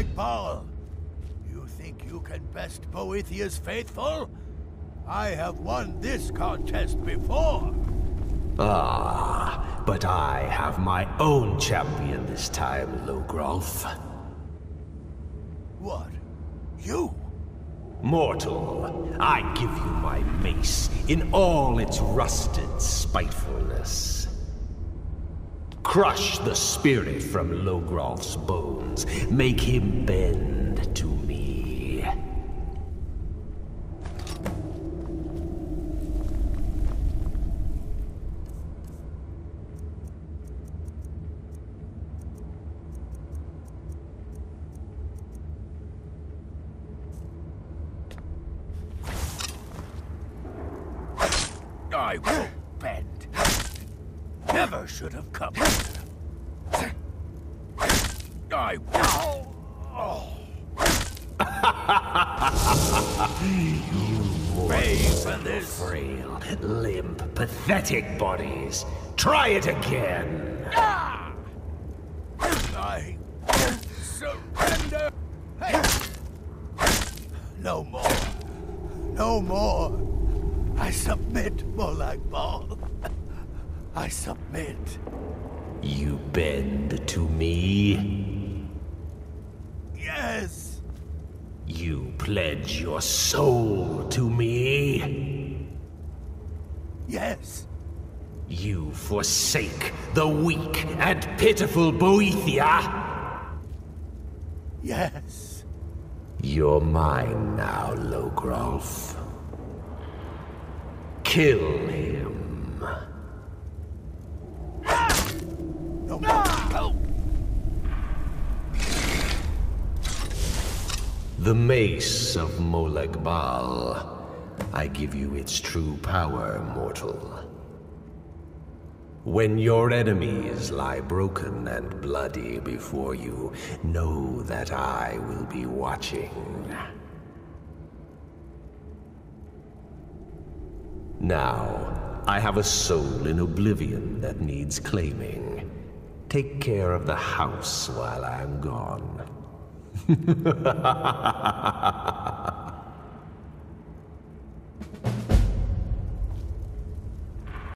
Molag Bal. You think you can best Boethiah's faithful? I have won this contest before. Ah, but I have my own champion this time, Logrolf. What? You? Mortal, I give you my mace in all its rusted spitefulness. Crush the spirit from Logrolf's bones. Make him bend to me. I won't bend. Never should have come. I will. You this frail, limp, pathetic bodies. Try it again. I won't surrender. No more. No more. I submit, Molag Bal. I submit. You bend to me? Yes. You pledge your soul to me? Yes. You forsake the weak and pitiful Boethia? Yes. You're mine now, Logrolf. Kill him. No more. No. The mace of Molag Bal. I give you its true power, mortal. When your enemies lie broken and bloody before you, know that I will be watching. Now, I have a soul in oblivion that needs claiming. Take care of the house while I'm gone.